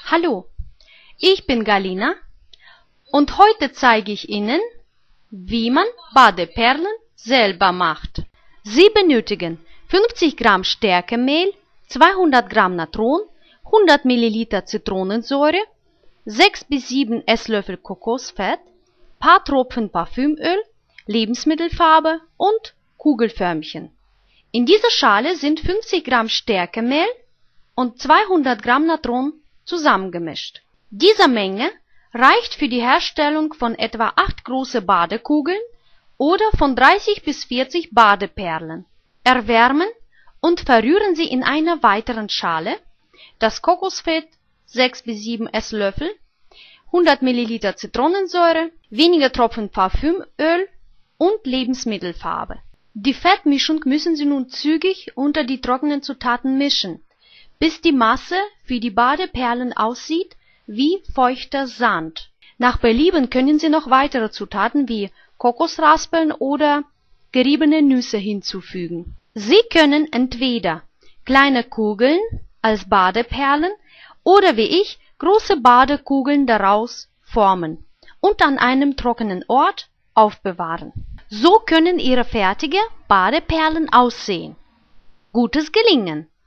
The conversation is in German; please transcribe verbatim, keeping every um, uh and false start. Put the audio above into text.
Hallo, ich bin Galina und heute zeige ich Ihnen, wie man Badeperlen selber macht. Sie benötigen fünfzig Gramm Stärkemehl, zweihundert Gramm Natron, hundert Milliliter Zitronensäure, sechs bis sieben Esslöffel Kokosfett, paar Tropfen Parfümöl, Lebensmittelfarbe und Kugelförmchen. In dieser Schale sind fünfzig Gramm Stärkemehl und zweihundert Gramm Natron zusammengemischt. Diese Menge reicht für die Herstellung von etwa acht große Badekugeln oder von dreißig bis vierzig Badeperlen. Erwärmen und verrühren Sie in einer weiteren Schale das Kokosfett, sechs bis sieben Esslöffel, hundert Milliliter Zitronensäure, wenige Tropfen Parfümöl und Lebensmittelfarbe. Die Fettmischung müssen Sie nun zügig unter die trockenen Zutaten mischen, bis die Masse für die Badeperlen aussieht wie feuchter Sand. Nach Belieben können Sie noch weitere Zutaten wie Kokosraspeln oder geriebene Nüsse hinzufügen. Sie können entweder kleine Kugeln als Badeperlen oder wie ich große Badekugeln daraus formen und an einem trockenen Ort aufbewahren. So können Ihre fertigen Badeperlen aussehen. Gutes Gelingen!